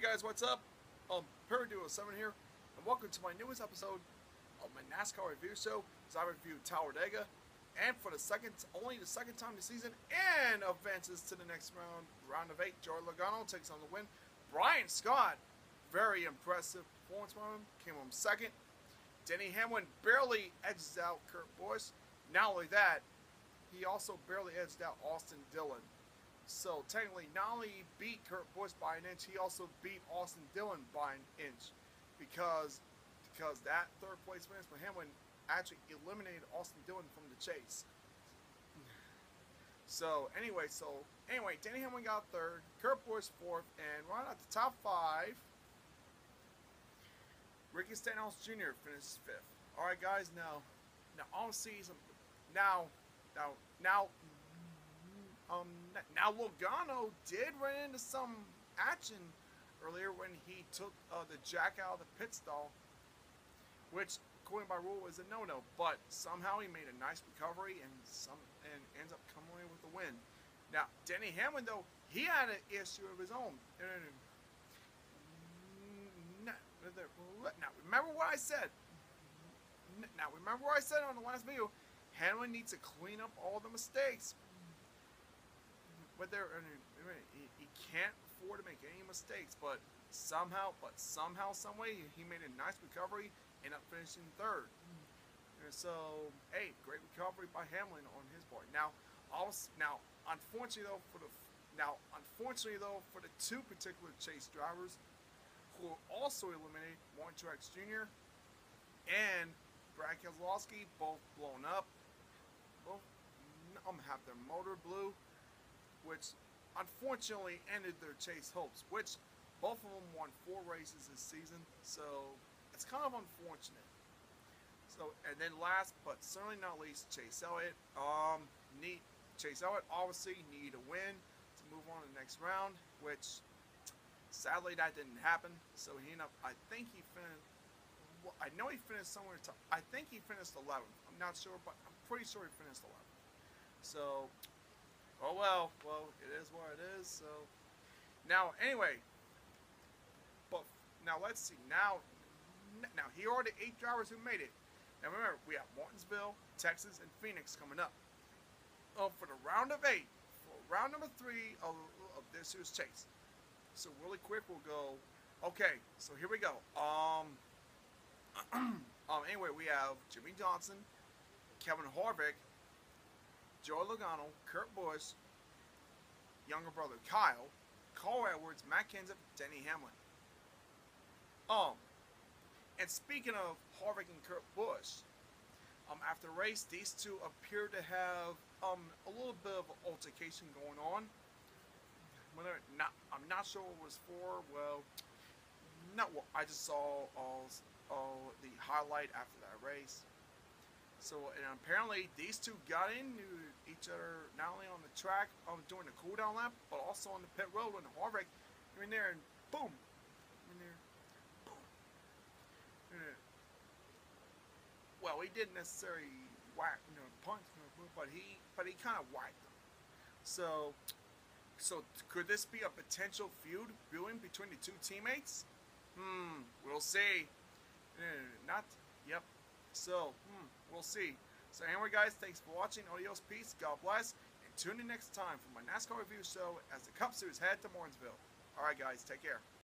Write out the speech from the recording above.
guys, what's up? Paraduo7 here, and welcome to my newest episode of my NASCAR review show. As I review Talladega, and for only the second time this season, and advances to the next round of 8. Joey Logano takes on the win. Brian Scott, very impressive performance from him, came home second. Denny Hamlin barely edges out Kurt Busch. Not only that, he also barely edged out Austin Dillon. So technically, not only he beat Kurt Busch by an inch, he also beat Austin Dillon by an inch, because that third place finish for Hamlin actually eliminated Austin Dillon from the chase. So anyway, Denny Hamlin got third, Kurt Busch fourth, and right at the top 5, Ricky Stenhouse Jr. finished 5th. All right, guys. Now on season, now Logano did run into some action earlier when he took the jack out of the pit stall, which according by rule is a no-no. But somehow he made a nice recovery and ends up coming away with the win. Now Denny Hamlin, though, he had an issue of his own. Now remember what I said. Now remember what I said on the last video. Hamlin needs to clean up all the mistakes. But he can't afford to make any mistakes. But somehow, some way, he made a nice recovery, ended up finishing third. And so, hey, great recovery by Hamlin on his part. Now, unfortunately though, for the two particular chase drivers who were also eliminated, Martin Truex Jr. and Brad Keselowski, both blown up. Both have their motor blew, which unfortunately ended their chase hopes, which both of them won 4 races this season, so it's kind of unfortunate. So, and then last but certainly not least, Chase Elliott. Chase Elliott obviously needed a win to move on to the next round, which sadly that didn't happen. So he ended up, I think he finished, well, I know he finished somewhere top, I think he finished 11th. I'm not sure, but I'm pretty sure he finished 11th. So, oh well, it is what it is. So, now anyway, but now let's see. Now here are the 8 drivers who made it. Now remember, we have Martinsville, Texas, and Phoenix coming up. For the round of 8, for round number 3 of this year's chase. So really quick, we'll go. Okay, so here we go. Anyway, we have Jimmy Johnson, Kevin Harvick, Joey Logano, Kurt Busch, younger brother Kyle, Carl Edwards, Matt Kenseth, Denny Hamlin. And speaking of Harvick and Kurt Busch, after the race, these two appear to have a little bit of an altercation going on. I'm not sure what it was for. Well, I just saw the highlight after that race. So, and apparently these two got into each other not only on the track during the cooldown lap, but also on the pit road when Harvick came in there and boom, well, he didn't necessarily whack, punch, but he kind of whacked him. So could this be a potential feud brewing between the two teammates? We'll see. Yep. So, we'll see. So anyway, guys, thanks for watching. Adios, peace, God bless, and tune in next time for my NASCAR review show as the Cup Series head to Martinsville. All right, guys, take care.